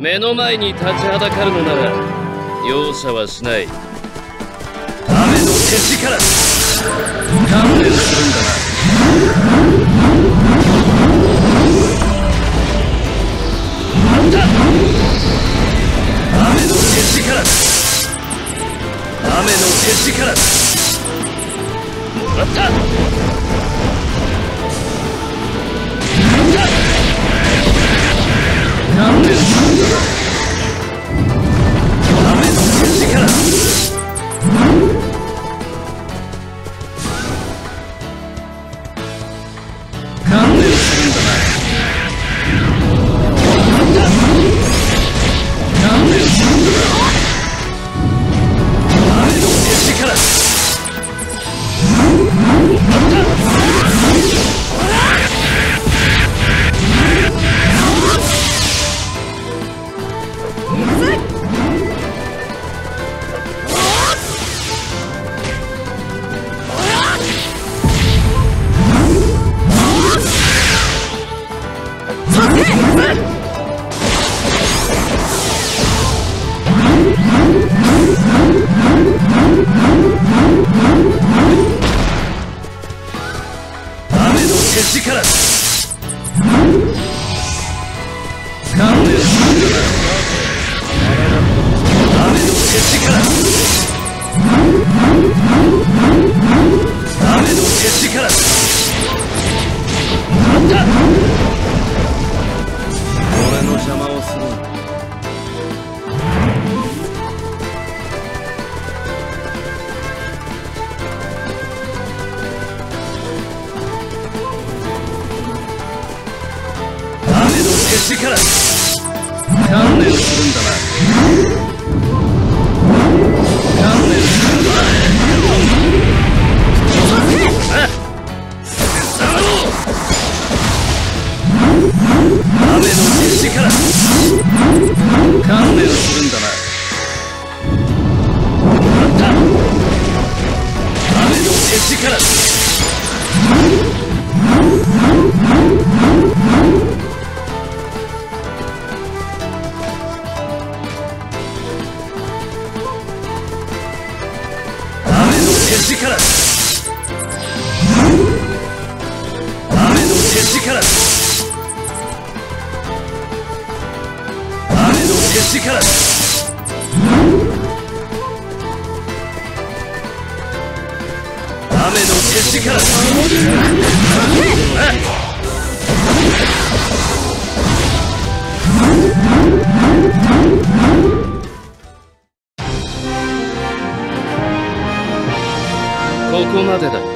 目の前に立ちはだかるのなら容赦はしない。雨の手力観念するんだな。あった雨の手力雨の手力あった観念するんだな。雨の手力観念するんだな。観念するんだな。雨の手力あった観念するんだな。観念するんだな。雨の手力観念するんだな。あった雨の手力ここまでだ。